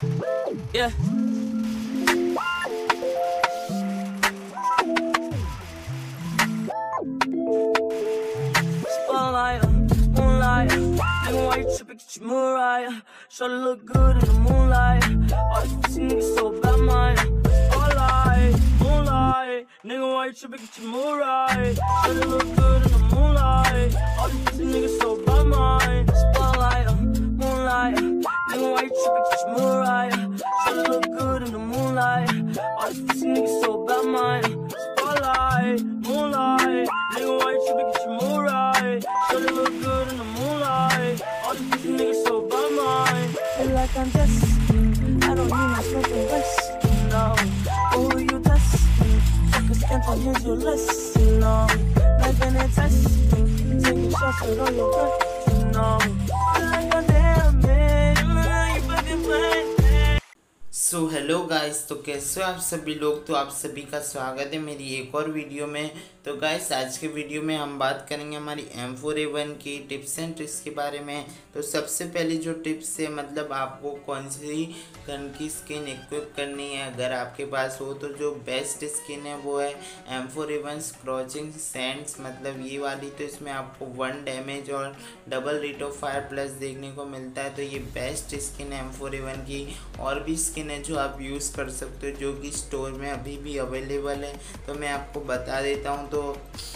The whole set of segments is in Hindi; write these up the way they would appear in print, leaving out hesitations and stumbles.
Yeah. Spotlight, moonlight. Nigga, why you tripping? Get your Mariah. Shawty look good in the moonlight. All these pussy niggas so bad, mine. Spotlight, moonlight. Nigga, why you tripping? Get your Mariah. Shawty look good in the moonlight. All these pussy niggas so bad, mine. Spotlight, moonlight. Nigga, why you tripping? Get your Mariah. Shawty look good in the moonlight. All these pussy niggas so bad, mine. Spotlight, moonlight. Nigga, why you tripping? Get your Mariah. Shawty look good in the moonlight. All these pussy niggas so bad, mine. Feel like I'm just, I don't need no smoking west. No, who you testing? Focus anthem, here's your lesson. No, life and a test. Taking shots with all your breath. No, feel like I'm damn man. You fucking playing. So hello guys, तो कैसे हो आप सभी लोग। तो आप सभी का स्वागत है मेरी एक और वीडियो में। तो गाइस आज के वीडियो में हम बात करेंगे हमारी M4A1 की टिप्स एंड ट्रिक्स के बारे में। तो सबसे पहली जो टिप्स है, मतलब आपको कौन सी गन की स्किन इक्विप करनी है अगर आपके पास हो, तो जो बेस्ट स्किन है वो है M4A1 स्क्रॉचिंग सैंड्स, मतलब ये वाली। तो इसमें आपको 1 डैमेज और double rate of fire plus देखने को मिलता है। तो ये बेस्ट स्किन है M4A1 की। और भी स्किन है जो आप यूज़ कर सकते हो, जो कि स्टोर में अभी भी अवेलेबल है। तो मैं आपको बता देता हूँ। तो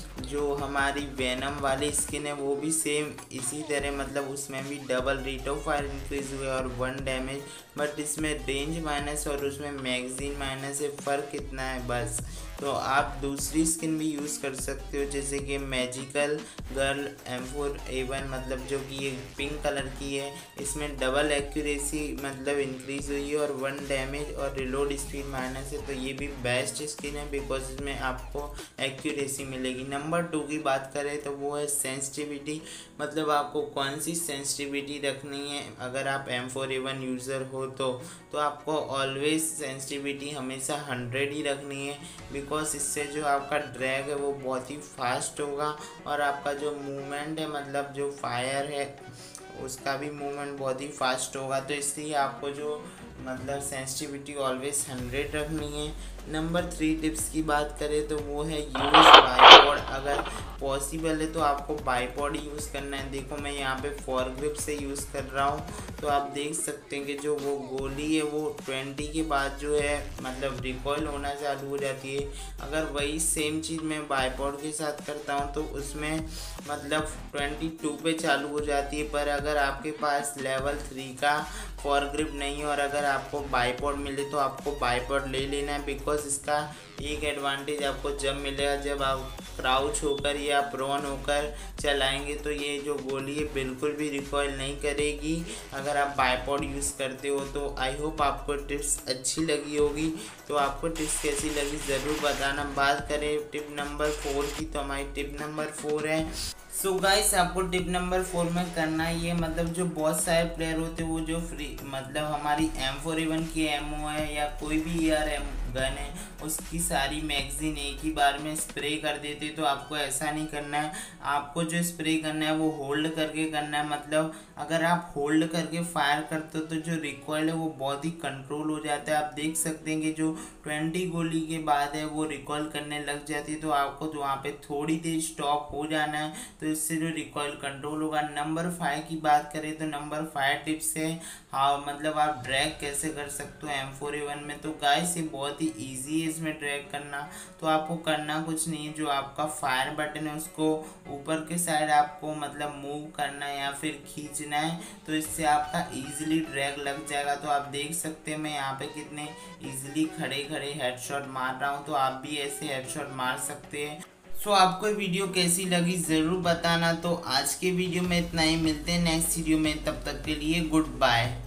जो हमारी वेनम वाली स्किन है वो भी सेम इसी तरह, मतलब उसमें भी double rate of fire increase हुआ और 1 डैमेज, बट इसमें रेंज माइनस और उसमें मैगजीन माइनस है। फ़र्क इतना है बस। तो आप दूसरी स्किन भी यूज़ कर सकते हो, जैसे कि मैजिकल गर्ल M4A1, मतलब जो कि ये पिंक कलर की है। इसमें डबल एक्यूरेसी मतलब इंक्रीज़ हुई है और 1 डैमेज और रिलोड स्पीड माइनस है। तो ये भी बेस्ट स्किन है बिकॉज इसमें आपको एक्यूरेसी मिलेगी। नंबर 2 की बात करें तो वो है सेंसिटिविटी, मतलब आपको कौन सी सेंसिटिविटी रखनी है अगर आप M4A1 यूज़र हो तो आपको ऑलवेज सेंसिटिविटी हमेशा 100 ही रखनी है, बिकॉज इससे जो आपका ड्रैग है वो बहुत ही फास्ट होगा और आपका जो मूवमेंट है, मतलब जो फायर है उसका भी मूवमेंट बहुत ही फास्ट होगा। तो इसलिए आपको जो मतलब सेंसिटिविटी ऑलवेज 100 रखनी है। नंबर 3 टिप्स की बात करें तो वो है यूज़ बाईपॉड। अगर पॉसिबल है तो आपको बाईपॉड यूज़ करना है। देखो मैं यहाँ पे फॉरग्रिप से यूज़ कर रहा हूँ, तो आप देख सकते हैं कि जो वो गोली है वो 20 के बाद जो है मतलब रिकॉइल होना चालू हो जाती है। अगर वही सेम चीज़ मैं बाईपॉड के साथ करता हूँ तो उसमें मतलब 22 पे चालू हो जाती है। पर अगर आपके पास लेवल 3 का फॉरग्रिप नहीं है और अगर आपको बाईपॉड मिले तो आपको बाईपॉड ले लेना है, बिकॉज इसका एक एडवांटेज आपको जब मिलेगा जब आप क्राउच होकर या प्रोन होकर चलाएंगे तो ये जो गोली है बिल्कुल भी रिकॉइल नहीं करेगी अगर आप बाईपॉड यूज़ करते हो। तो आई होप आपको टिप्स अच्छी लगी होगी। तो आपको टिप्स कैसी लगी ज़रूर बताना। बात करें टिप नंबर 4 की, तो हमारी टिप नंबर 4 है। सो गाइस आपको टिप नंबर 4 में करना ये, मतलब जो बहुत सारे प्लेयर होते हैं वो जो फ्री मतलब हमारी M4A1 की एमओ है या कोई भी AR गन है उसकी सारी मैगजीन एक ही बार में स्प्रे कर देते। तो आपको ऐसा नहीं करना है। आपको जो स्प्रे करना है वो होल्ड करके करना है, मतलब अगर आप होल्ड करके फायर करते हो तो जो रिकॉइल है वो बहुत ही कंट्रोल हो जाता है। आप देख सकते हैं कि जो 20 गोली के बाद है वो रिकॉइल करने लग जाती है। तो आपको तो वहाँ पे थोड़ी देर स्टॉप हो जाना है, तो इससे जो रिकॉइल कंट्रोल होगा। नंबर 5 की बात करें तो नंबर 5 टिप्स है हाँ, मतलब आप ड्रैग कैसे कर सकते हो M4A1 में। तो गाइस ये बहुत ही ईजी है इसमें ड्रैग करना। तो आपको करना कुछ नहीं है, जो आपका फायर बटन है उसको ऊपर के साइड आपको मतलब मूव करना है या फिर खींचना है, तो इससे आपका ईजिली ड्रैग लग जाएगा। तो आप देख सकते हैं मैं यहाँ पे कितने ईजिली खड़े खड़े हेडशॉट मार रहा हूँ, तो आप भी ऐसे हेडशॉट मार सकते हैं। सो आपको वीडियो कैसी लगी ज़रूर बताना। तो आज के वीडियो में इतना ही, मिलते हैं नेक्स्ट वीडियो में, तब तक के लिए गुड बाय।